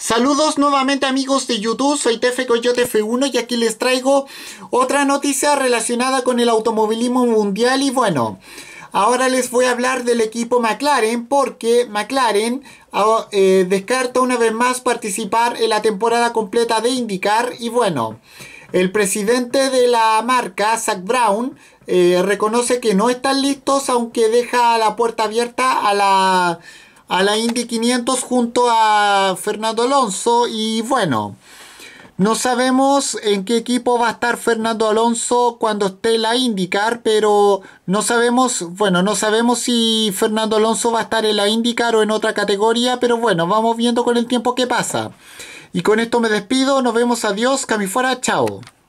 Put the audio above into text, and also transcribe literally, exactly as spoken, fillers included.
Saludos nuevamente amigos de YouTube, soy Tefe Coyote F uno y aquí les traigo otra noticia relacionada con el automovilismo mundial y bueno, ahora les voy a hablar del equipo McLaren porque McLaren eh, descarta una vez más participar en la temporada completa de IndyCar y bueno, el presidente de la marca, Zak Brown, eh, reconoce que no están listos aunque deja la puerta abierta a la... a la Indy quinientos junto a Fernando Alonso y bueno, no sabemos en qué equipo va a estar Fernando Alonso cuando esté en la IndyCar, pero no sabemos, bueno, no sabemos si Fernando Alonso va a estar en la IndyCar o en otra categoría, pero bueno, vamos viendo con el tiempo qué pasa. Y con esto me despido, nos vemos, adiós, cami fuera, chao.